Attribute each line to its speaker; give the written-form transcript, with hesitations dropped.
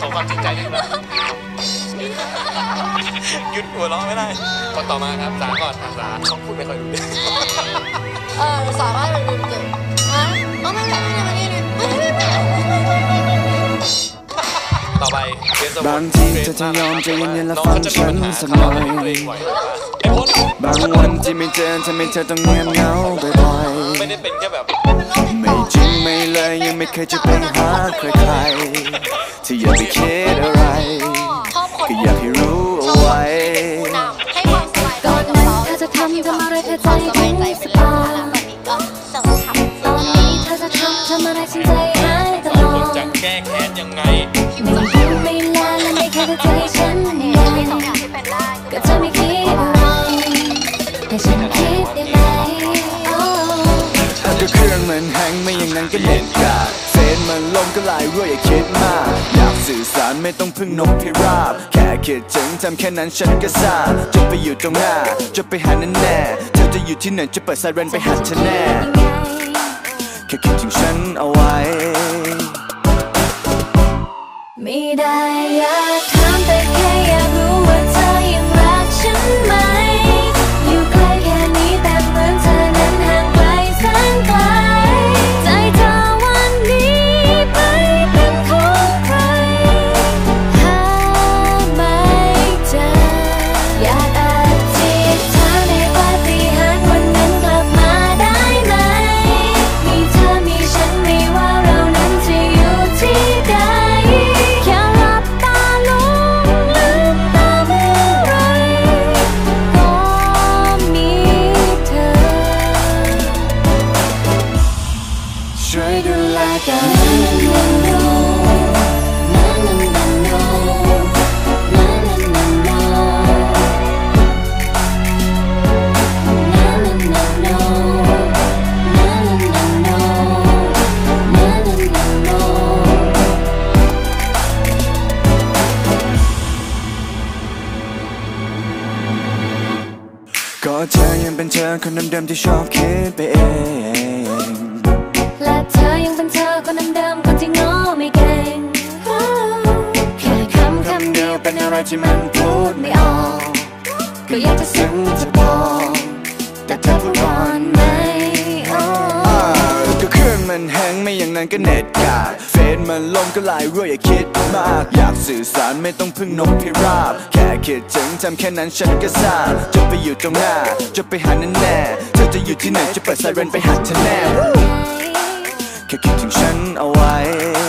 Speaker 1: ความจริงใจกันนะหยุดหัวเราะไม่ได้คนต่อมาครับสาก่อนสาเขาพูดไม่ค่อยรู้เรื่อง
Speaker 2: สาก็ให้มันดูเกิดฮะไม่
Speaker 1: ต่อไป
Speaker 3: บางทีเธอจะยอมใจเย็นๆและฟังฉันสักหน่อยบางวันที่ไม่เจอทำให้เธอต้องเงียบเหงาบ่อยๆ
Speaker 1: ไม่ได้เป็นแค่แบบ
Speaker 3: ไม่จริงไม่เลยยังไม่เคยจะไปหาใครๆที่อย่าไปคิดอะไรก็อยากให้รู้เอาไว้
Speaker 2: ก่อนนั้นเธอจะทำอะไรเธอใจไม่สบายตอนนี้เธอจะทำอะไรฉันใจหายตลอด
Speaker 1: จะแก้แค้นยังไง
Speaker 2: ไม่ยิ้มไม่ลาและไม่เคยจะใจฉันไงก็เธอไม่คิดอะไรแต่ฉันคิดได้ไหม
Speaker 3: ก็เครื่องมันแฮงไม่อย่างนั้นก็เน็ตขาดเฟซมันลงก็ลายรั่วอย่าคิดมากอยากสื่อสารไม่ต้องพึ่งนกพิราบแค่คิดถึงทำแค่นั้นฉันก็ทราบจะไปอยู่ตรงหน้าจะไปหาแน่เธอจะอยู่ที่ไหนจะเปิดไซเรนไปหาเธอแน่แค่คิดถึงฉันเอาไว้
Speaker 2: ไม่ได้อยากถามแต่แค่อยากรู้ว่าเธอยังรักฉันไหมอยู่ใกล้แค่นี้แต่เหมือนเธอนั้นห่างไกลแสนไกลใจเธอวันนี้ไปเป็นของใครหาไม่เจออยากอธิษฐานให้ปาฏิหาริย์วันนั้นกลับมาได้ไหมมีเธอมีฉันไม่ว่าเรานั้นจะอยู่ที่ใด
Speaker 3: ช่วยดูแลกันก็เธอยังเป็นเธอคนเดิมๆที่ชอบคิดไปเอง
Speaker 2: และเธอยังเป็นเธอคนเดิมๆคนที่ง้อไม่เก่งแค่คำเดียวเป็นอะไรที่มันพูดไม่ออกก็อยากจะซึ้งจะบอกแต่เธอพูดก่อนไหม
Speaker 3: ก็เครื่องมันแฮงไม่อย่างนั้นก็เน็ตขาดเฟซมันลงก็ลายรั่วอย่าคิดมากอยากสื่อสารไม่ต้องพึ่งนกพิราบแค่คิดถึงทำแค่นั้นฉันก็ทราบจะไปอยู่ตรงหน้าจะไปหาแน่เธอจะอยู่ที่ไหนจะเปิดไซเรนไปหาเธอแน่แค่คิดถึงฉันเอาไว้